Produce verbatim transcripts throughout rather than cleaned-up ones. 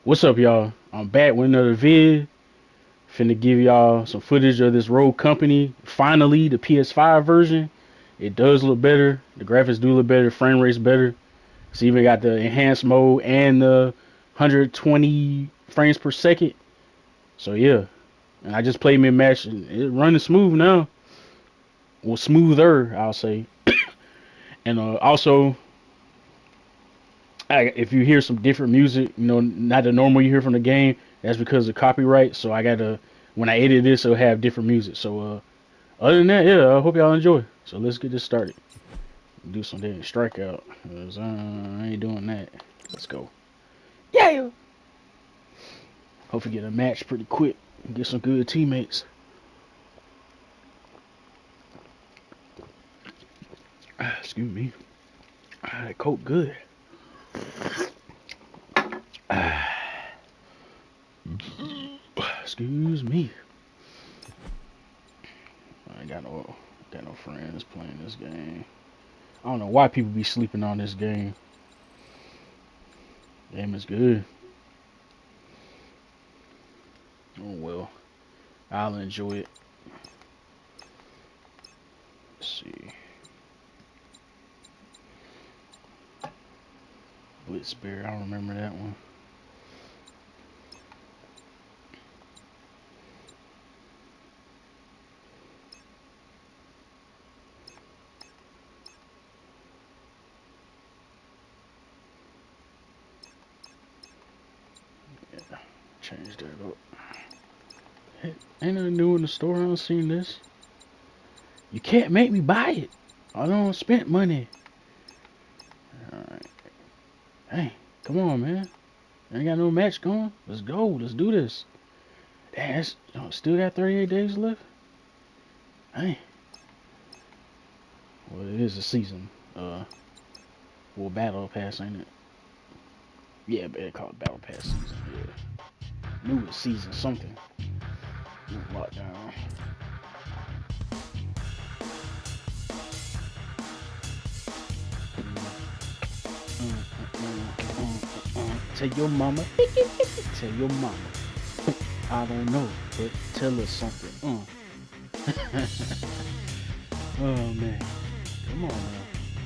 What's up, y'all? I'm back with another vid. Finna give y'all some footage of this Rogue Company. Finally, the P S five version. It does look better. The graphics do look better. Frame rate's better. It's even got the enhanced mode and the one hundred twenty frames per second. So yeah, and I just played mid match and it running smooth now. Well, smoother, I'll say. And uh, also, I, if you hear some different music, you know, not the normal you hear from the game, that's because of copyright. So I gotta, when I edit this, it'll have different music. So uh, other than that, yeah, I hope y'all enjoy. So let's get this started. Do some damn strikeout. Cause uh, I ain't doing that. Let's go. Yeah. Hopefully get a match pretty quick and get some good teammates. Ah, excuse me. Ah, that Coke good. Ah. Excuse me. I ain't got no got no friends playing this game. I don't know why people be sleeping on this game. Game is good. Oh well. I'll enjoy it. Let's see. Blitzbear, I don't remember that one. Yeah, change that up. Hey, ain't nothing new in the store. I don't seen this. You can't make me buy it. I don't spend money. Alright. Hey, come on, man. Ain't got no match going. Let's go. Let's do this. Damn, it's, you know, still got thirty-eight days left. Hey. Well, it is a season. Uh, well, battle pass, ain't it? Yeah, but they call it battle pass season. Yeah. New season something. New lockdown. Tell your mama, tell your mama. I don't know, but tell her something. Uh. Oh man, come on now.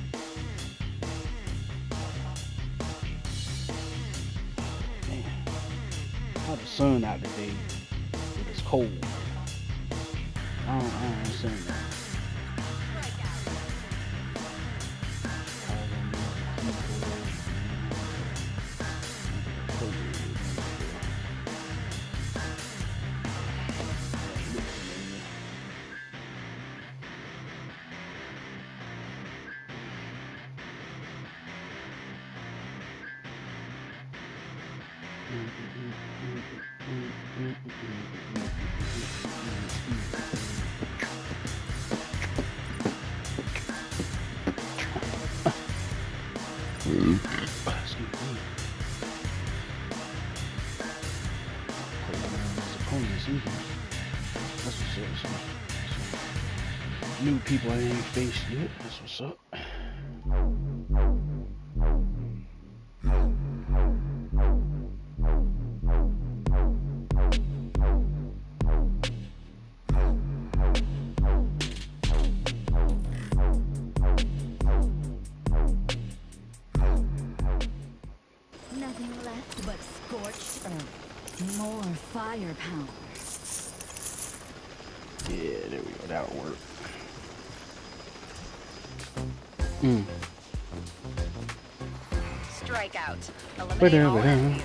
Man, how the sun out today, but it's cold. I don't, I don't understand that. That's what's up. So, so new people I ain't faced yet. That's what's up. Nothing left but scorched earth. More firepower. Yeah, there we go. That'll work. Mm. Strikeout. Eliminate all enemies.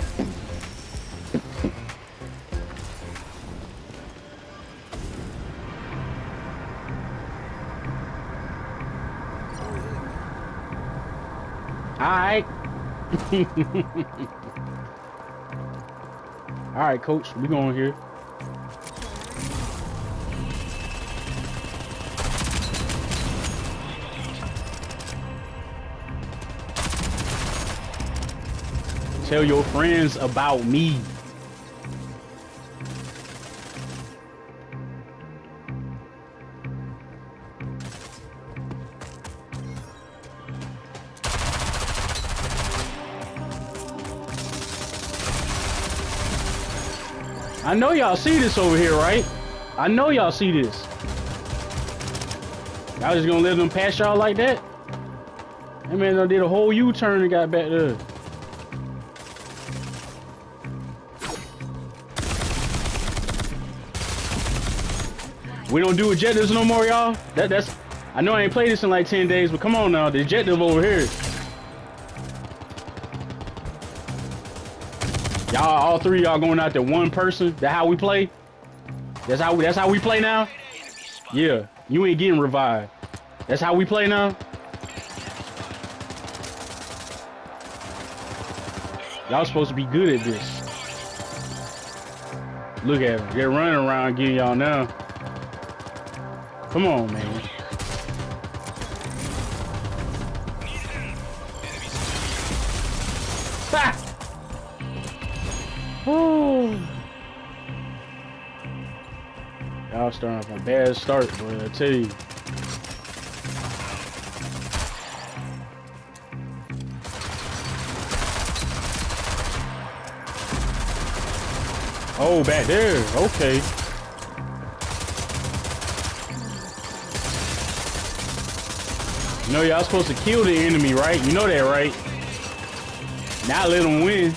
Alright. Alright, coach. We going here. Tell your friends about me. I know y'all see this over here, right? I know y'all see this. Y'all just gonna let them pass y'all like that? That man done did a whole U-turn and got back there. We don't do objectives no more, y'all. That that's. I know I ain't played this in like ten days, but come on now, the objective over here. Y'all, all three of y'all going out there one person. That's how we play. That's how we. That's how we play now. Yeah, you ain't getting revived. That's how we play now. Y'all supposed to be good at this. Look at them. They're running around getting y'all now. Come on, man. Ha! Oh. Y'all starting off a bad start, boy, I tell you. Oh, back there. Okay. You know y'all supposed to kill the enemy, right? You know that, right? Not let them win.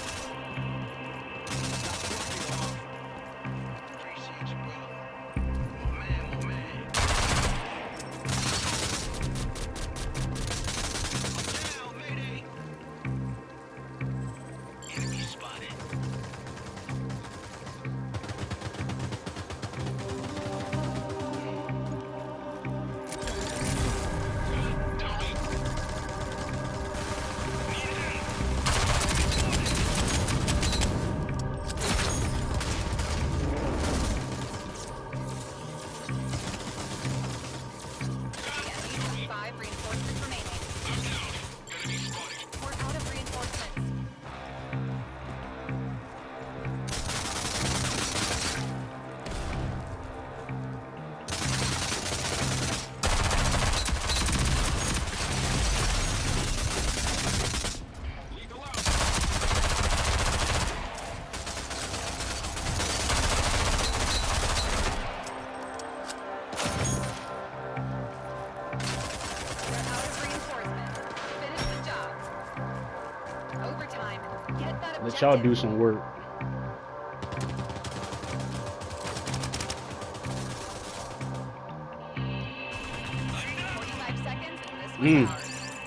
Let y'all do some work. forty-five seconds and this Mm. one's ours.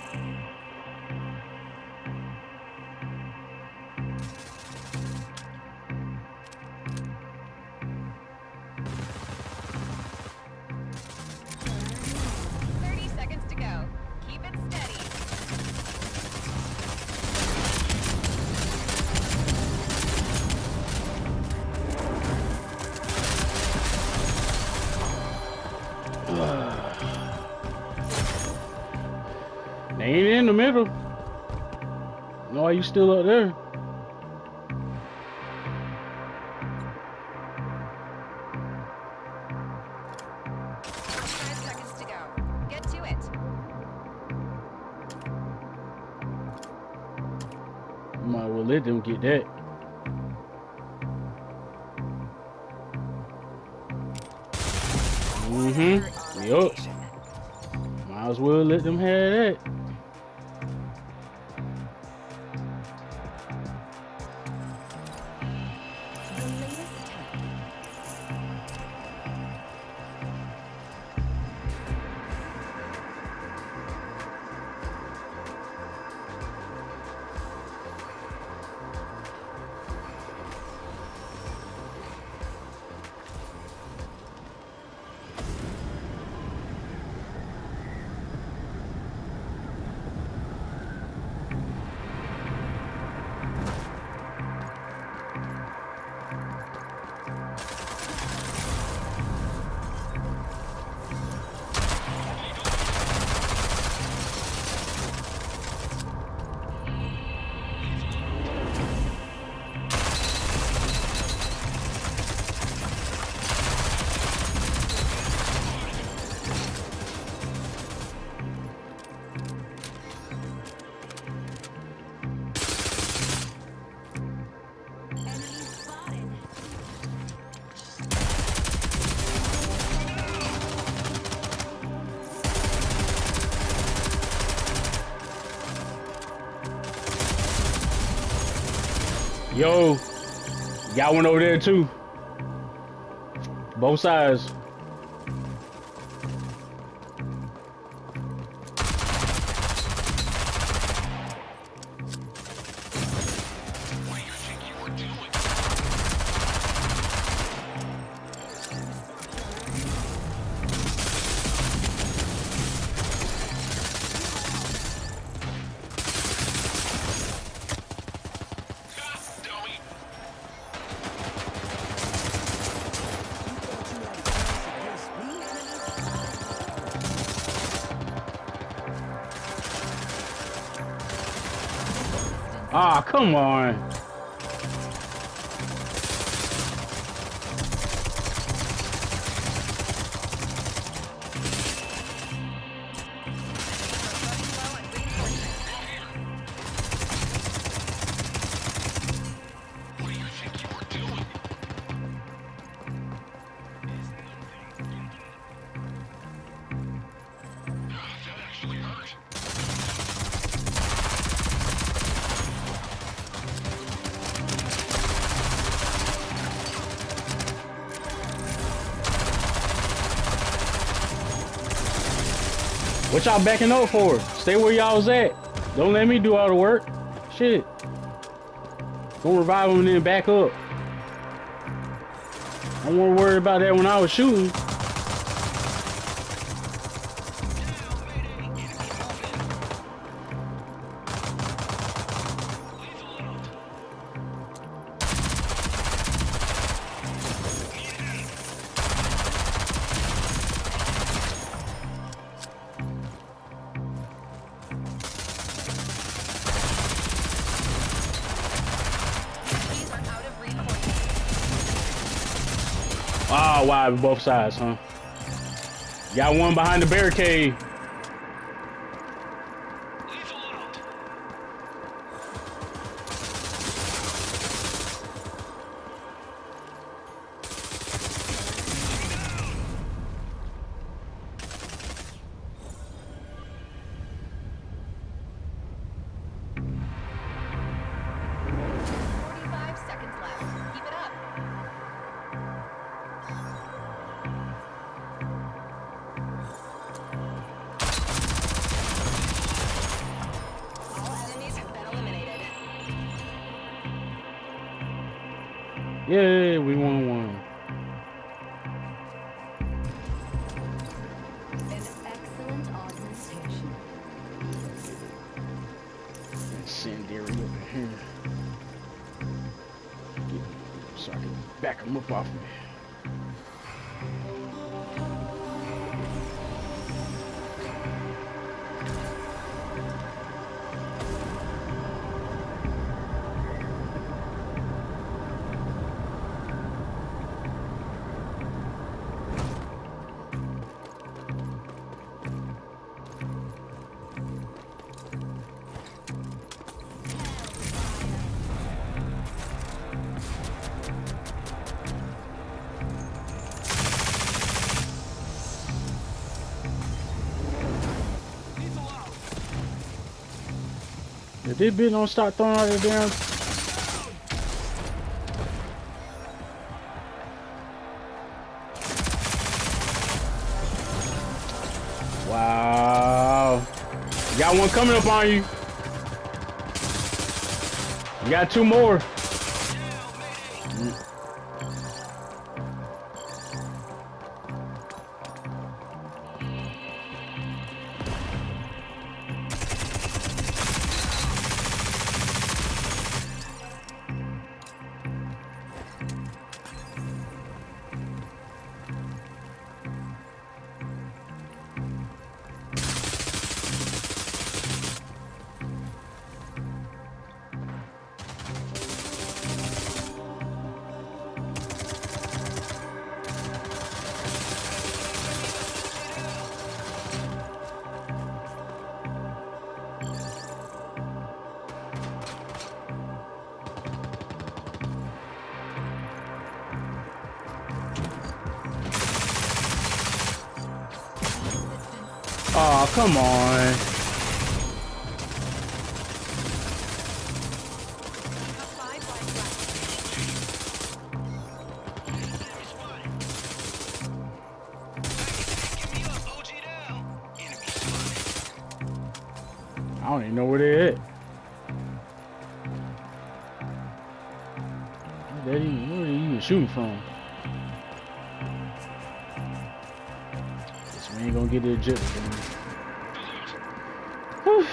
thirty seconds to go. Keep it steady. They ain't in the middle. No, why you still up there? Five seconds to go. Get to it. You might well let them get that. Mm-hmm. Yup. Might as well let them have that. The latest tech. Yo, got one over there too. Both sides. Ah, come on. What y'all backing up for? Stay where y'all was at. Don't let me do all the work. Shit. Don't revive them and then back up. I wasn't worried about that when I was shooting. Ah, wide both sides, huh? Got one behind the barricade. forty-five seconds left. Keep it up. All enemies have been eliminated. Yeah, we won one. An excellent augmentation. Incendiary over here. Get, so I can back him up off me. If this bitch don't start throwing out the damn. Wow. You got one coming up on you. You got two more. Mm. Oh, come on. Five life left. don't even know where they're at. Where they even, where are they even shooting from? Guess we ain't gonna get the objective. Whew.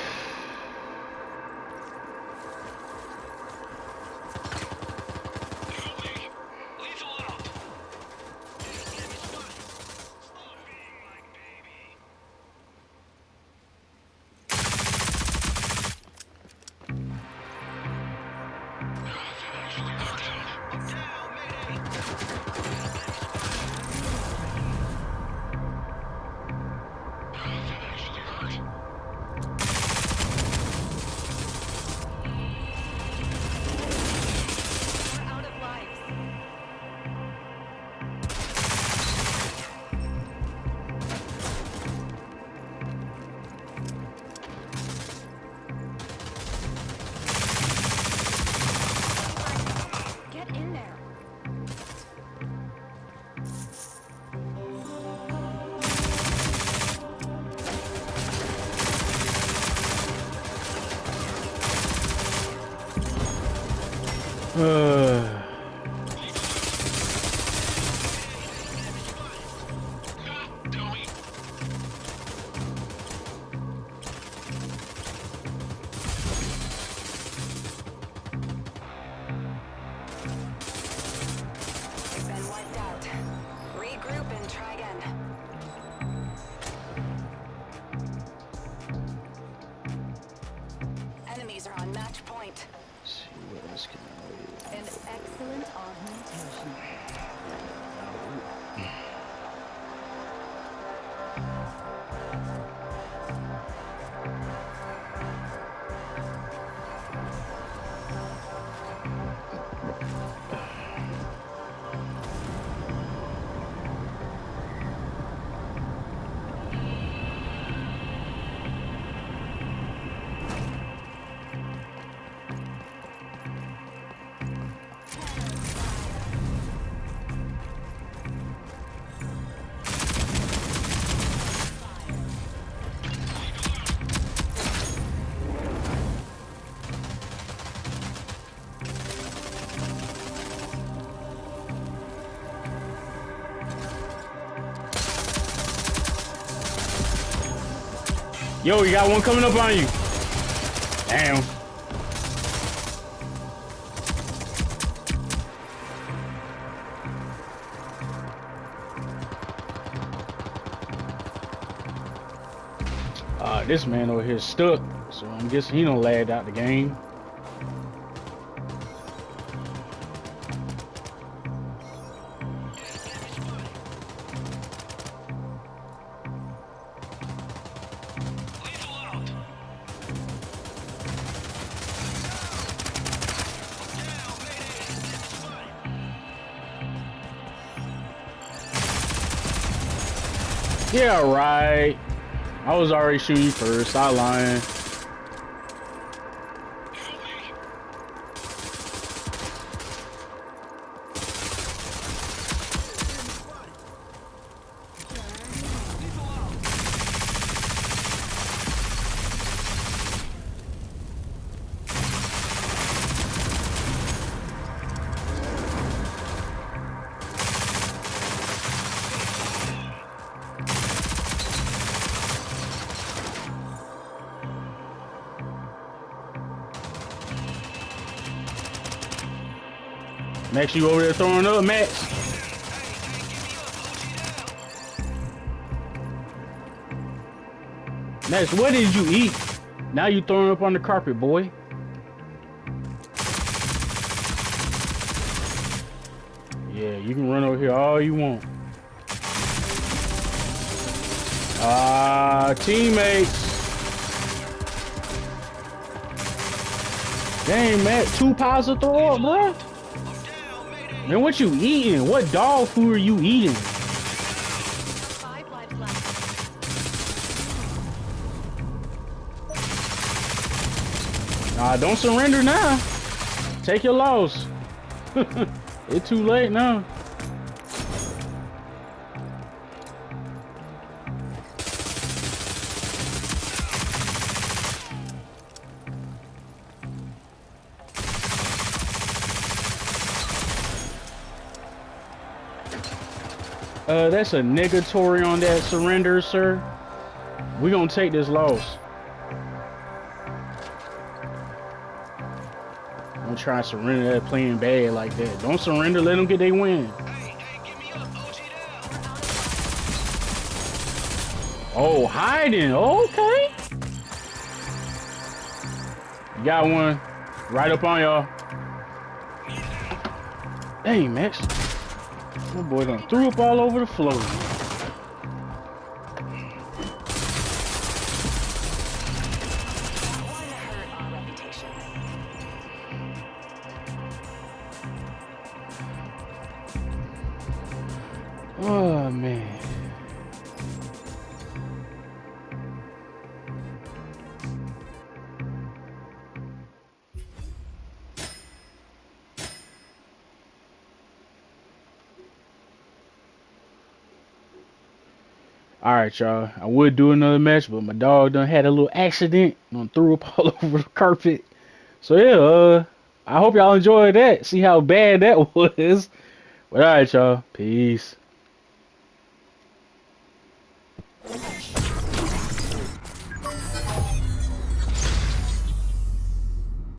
Uh. Been wiped out. Regroup and try again. Enemies are on match point. Let's see what else can I do. An excellent augmentation. Yo, you got one coming up on you. Damn. Uh, this man over here is stuck, so I'm guessing he done lagged out the game. Yeah, right. I was already shooting you first. Stop lying. Max, you over there throwing up, Max? Max, what did you eat? Now you throwing up on the carpet, boy. Yeah, you can run over here all you want. Ah, uh, teammates. Dang, Max, two piles of throw up, bro. Man, what you eating? What dog food are you eating? Five lives left. Nah, don't surrender now. Take your loss. It's too late now. Uh, that's a negatory on that surrender, sir. We gonna take this loss. Don't try and surrender that playing bad like that. Don't surrender. Let them get their win. Hey, hey, give me up, O G down. Oh, hiding. Okay. You got one right up on y'all. Dang, Max. My boy done threw up all over the floor. Oh, man. Alright, y'all. I would do another match, but my dog done had a little accident and threw up all over the carpet. So, yeah, uh, I hope y'all enjoyed that. See how bad that was. But, alright, y'all. Peace.